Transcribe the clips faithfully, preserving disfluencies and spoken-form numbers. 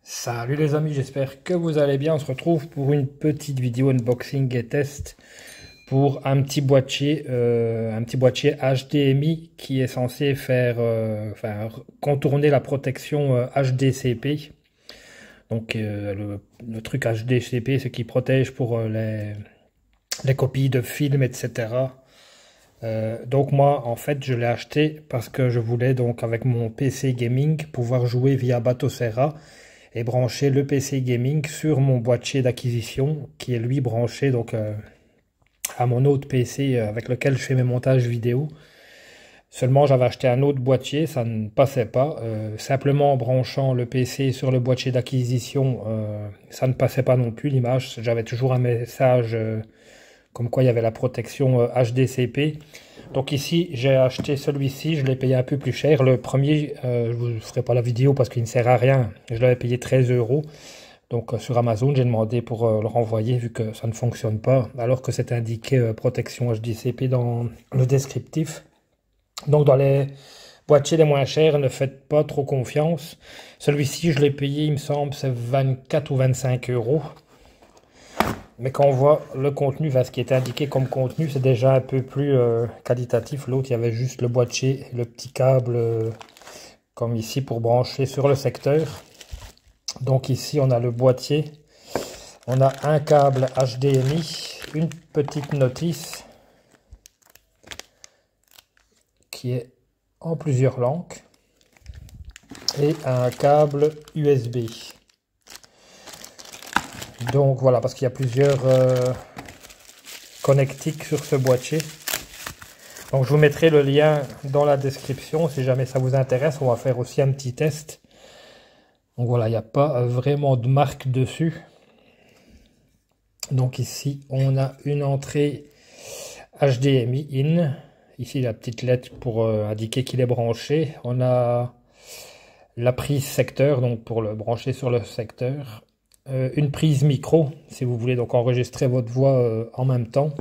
Salut les amis, j'espère que vous allez bien. On se retrouve pour une petite vidéo unboxing et test pour un petit boîtier, euh, un petit boîtier H D M I qui est censé faire, euh, enfin, contourner la protection euh, H D C P. Donc euh, le, le truc H D C P, ce qui protège pour euh, les, les copies de films, et cetera. Euh, donc moi, en fait, je l'ai acheté parce que je voulais donc avec mon P C gaming pouvoir jouer via Batocera et brancher le P C gaming sur mon boîtier d'acquisition qui est lui branché donc euh, à mon autre P C avec lequel je fais mes montages vidéo. Seulement j'avais acheté un autre boîtier, ça ne passait pas. Euh, simplement en branchant le P C sur le boîtier d'acquisition, euh, ça ne passait pas non plus l'image. J'avais toujours un message euh, comme quoi il y avait la protection euh, H D C P. Donc ici, j'ai acheté celui-ci, je l'ai payé un peu plus cher. Le premier, euh, je ne vous ferai pas la vidéo parce qu'il ne sert à rien. Je l'avais payé treize euros. Donc euh, sur Amazon, j'ai demandé pour euh, le renvoyer vu que ça ne fonctionne pas, alors que c'est indiqué euh, protection H D C P dans le descriptif. Donc dans les boîtiers les moins chers, ne faites pas trop confiance. Celui-ci, je l'ai payé, il me semble, c'est vingt-quatre ou vingt-cinq euros. Mais quand on voit le contenu, enfin, ce qui est indiqué comme contenu, c'est déjà un peu plus euh, qualitatif. L'autre, il y avait juste le boîtier, le petit câble, euh, comme ici, pour brancher sur le secteur. Donc ici, on a le boîtier. On a un câble H D M I, une petite notice qui est en plusieurs langues et un câble U S B. Donc voilà, parce qu'il y a plusieurs euh, connectiques sur ce boîtier. Donc je vous mettrai le lien dans la description si jamais ça vous intéresse. On va faire aussi un petit test. Donc voilà, il n'y a pas vraiment de marque dessus. Donc ici, on a une entrée H D M I in. Ici, la petite lettre pour euh, indiquer qu'il est branché. On a la prise secteur, donc pour le brancher sur le secteur. Euh, une prise micro, si vous voulez donc enregistrer votre voix euh, en même temps.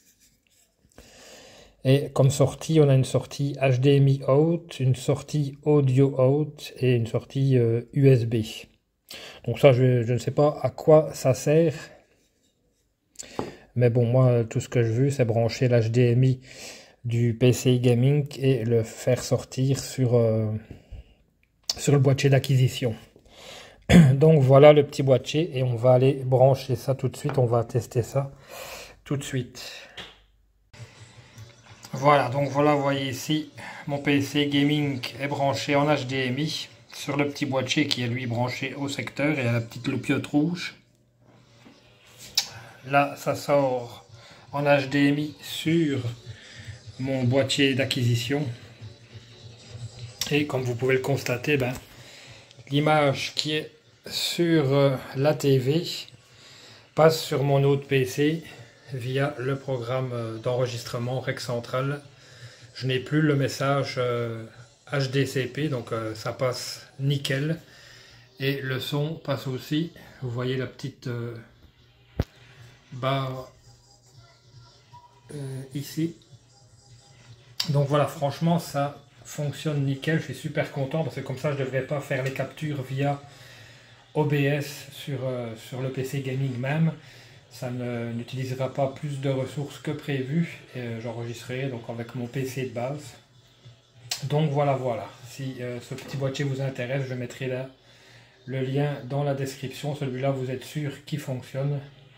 Et comme sortie, on a une sortie H D M I out, une sortie audio out et une sortie euh, U S B. Donc ça, je, je ne sais pas à quoi ça sert. Mais bon, moi, tout ce que je veux, c'est brancher l'H D M I du P C gaming et le faire sortir sur, euh, sur le boîtier d'acquisition. Donc voilà le petit boîtier et on va aller brancher ça tout de suite. On va tester ça tout de suite. Voilà, donc voilà, vous voyez ici, mon P C gaming est branché en H D M I sur le petit boîtier qui est lui branché au secteur et à la petite loupiote rouge. Là, ça sort en H D M I sur mon boîtier d'acquisition. Et comme vous pouvez le constater, ben, l'image qui est sur euh, la T V passe sur mon autre P C via le programme d'enregistrement Rec Central. Je n'ai plus le message euh, H D C P, donc euh, ça passe nickel. Et le son passe aussi. Vous voyez la petite euh, barre euh, ici. Donc voilà, franchement, ça fonctionne nickel. Je suis super content parce que comme ça, je ne devrais pas faire les captures via O B S sur, euh, sur le P C gaming même. Ça n'utilisera pas plus de ressources que prévu. Euh, J'enregistrerai donc avec mon P C de base. Donc voilà, voilà. Si euh, ce petit boîtier vous intéresse, je mettrai là le lien dans la description. Celui-là, vous êtes sûr qu'il fonctionne.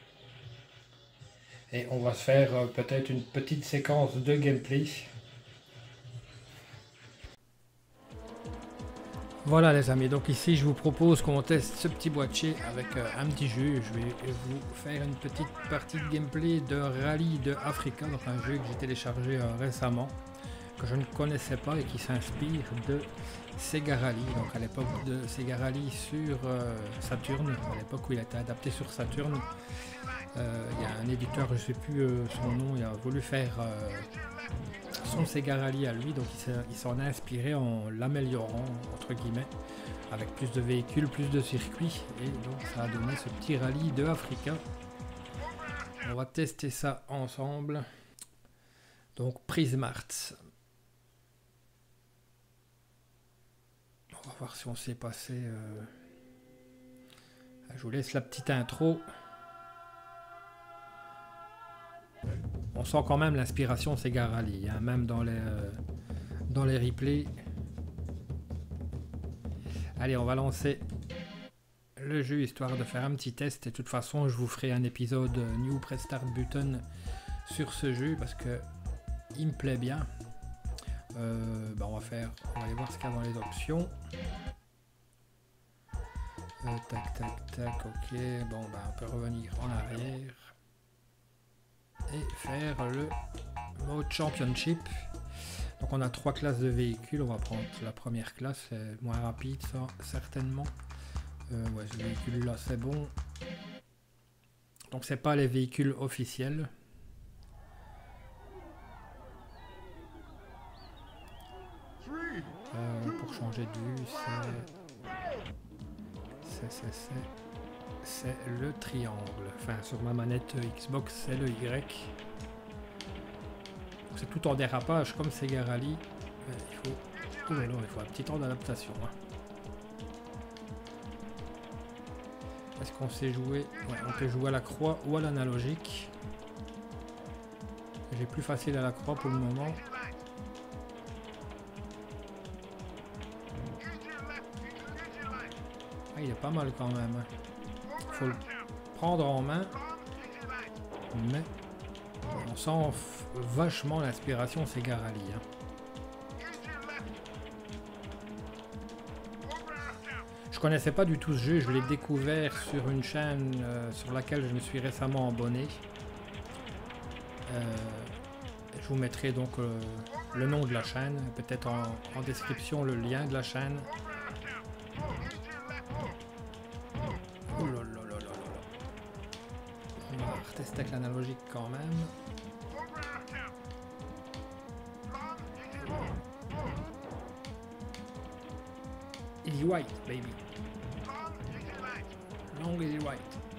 Et on va se faire euh, peut-être une petite séquence de gameplay. Voilà les amis, donc ici je vous propose qu'on teste ce petit boîtier avec euh, un petit jeu. Je vais vous faire une petite partie de gameplay de Rallye de Africa, donc un jeu que j'ai téléchargé euh, récemment, que je ne connaissais pas et qui s'inspire de Sega Rally, donc à l'époque de Sega Rally sur euh, Saturn, à l'époque où il a été adapté sur Saturn. Euh, il y a un éditeur, je ne sais plus euh, son nom, il a voulu faire euh, son Sega Rally à lui, donc il s'en a inspiré en l'améliorant entre guillemets, avec plus de véhicules, plus de circuits, et donc ça a donné ce petit rallye de Africa. On va tester ça ensemble. Donc Prismart. On va voir si on s'est passé. Euh... Je vous laisse la petite intro. On sent quand même l'inspiration Sega Rally, hein, même dans les, euh, dans les replays. Allez, on va lancer le jeu histoire de faire un petit test. Et de toute façon, je vous ferai un épisode New Press Start Button sur ce jeu parce que il me plaît bien. Euh, bah on va faire, on va aller voir ce qu'il y a dans les options. Euh, tac, tac, tac, ok. Bon, bah on peut revenir en arrière et faire le mode Championship. Donc on a trois classes de véhicules. On va prendre la première classe, c'est moins rapide, ça certainement. Euh, ouais, ce véhicule là c'est bon. Donc c'est pas les véhicules officiels. Euh, pour changer de vue, c'est c'est c'est c'est le triangle. Enfin, sur ma manette Xbox, c'est le Y. C'est tout en dérapage comme Sega Rally. Mais il faut, oh là là, il faut un petit temps d'adaptation. Hein. Est-ce qu'on sait jouer? Ouais, on peut jouer à la croix ou à l'analogique. J'ai plus facile à la croix pour le moment. Ah, il est pas mal quand même. Il faut le prendre en main. Mais on sent vachement l'inspiration Sega Rally. Hein. Je connaissais pas du tout ce jeu. Je l'ai découvert sur une chaîne euh, sur laquelle je me suis récemment abonné. Euh, je vous mettrai donc euh, le nom de la chaîne. Peut-être en, en description le lien de la chaîne. Oh là là là là là. On va retester avec l'analogique quand même. Easy white, baby. Long easy white.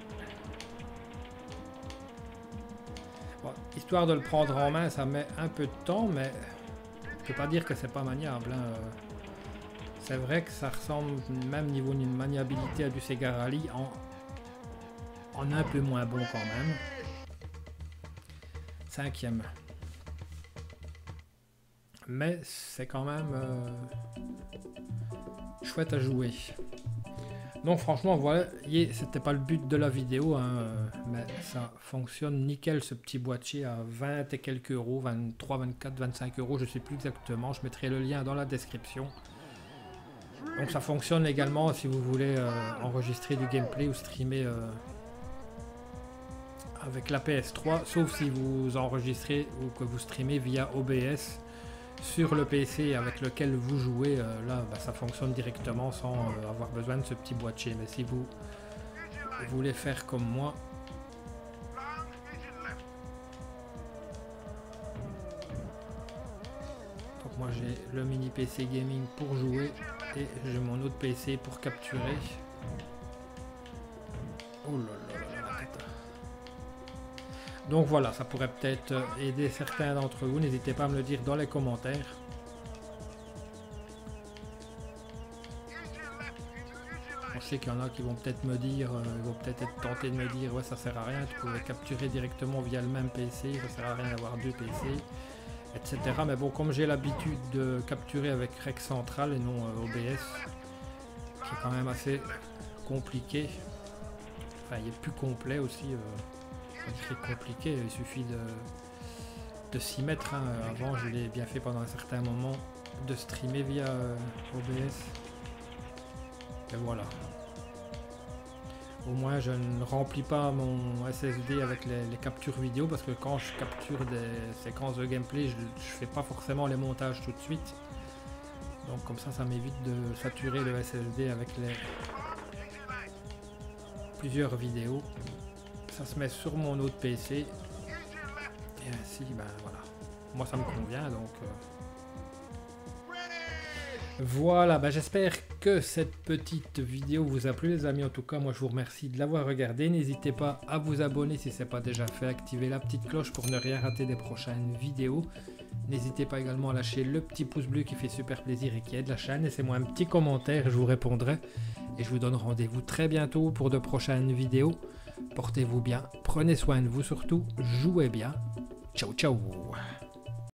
Bon, histoire de le prendre en main, ça met un peu de temps, mais je peux pas dire que c'est pas maniable. Hein. C'est vrai que ça ressemble, même niveau de maniabilité, à du Sega Rally, en, en un peu moins bon quand même. Cinquième. Mais c'est quand même euh, chouette à jouer. Donc franchement, voilà, c'était pas le but de la vidéo, hein, mais ça fonctionne nickel ce petit boîtier à vingt et quelques euros, vingt-trois, vingt-quatre, vingt-cinq euros, je sais plus exactement. Je mettrai le lien dans la description. Donc ça fonctionne également si vous voulez euh, enregistrer du gameplay ou streamer euh, avec la P S trois, sauf si vous enregistrez ou que vous streamez via O B S sur le P C avec lequel vous jouez. Euh, là, bah, ça fonctionne directement sans euh, avoir besoin de ce petit boîtier. Mais si vous, vous voulez faire comme moi, donc moi j'ai le mini P C gaming pour jouer. Et j'ai mon autre P C pour capturer. Oh là là là là là. Donc voilà, ça pourrait peut-être aider certains d'entre vous. N'hésitez pas à me le dire dans les commentaires. Je sais qu'il y en a qui vont peut-être me dire, euh, ils vont peut-être être tentés de me dire ouais ça sert à rien, tu pouvais capturer directement via le même P C, ça sert à rien d'avoir deux P C. Etc. Mais bon, comme j'ai l'habitude de capturer avec Rec Central et non euh, O B S, qui est quand même assez compliqué, enfin il est plus complet aussi, euh, c'est compliqué, il suffit de, de s'y mettre. Hein. Avant je l'ai bien fait pendant un certain moment, de streamer via euh, O B S, et voilà. Au moins je ne remplis pas mon S S D avec les, les captures vidéo, parce que quand je capture des séquences de gameplay, je ne fais pas forcément les montages tout de suite. Donc comme ça, ça m'évite de saturer le S S D avec les plusieurs vidéos. Ça se met sur mon autre P C. Et ainsi, ben voilà. Moi ça me convient, donc... Euh... Voilà, bah j'espère que cette petite vidéo vous a plu les amis. En tout cas, moi je vous remercie de l'avoir regardé. N'hésitez pas à vous abonner si ce n'est pas déjà fait. Activez la petite cloche pour ne rien rater des prochaines vidéos. N'hésitez pas également à lâcher le petit pouce bleu qui fait super plaisir et qui aide la chaîne. Laissez-moi un petit commentaire, je vous répondrai. Et je vous donne rendez-vous très bientôt pour de prochaines vidéos. Portez-vous bien, prenez soin de vous surtout, jouez bien. Ciao ciao.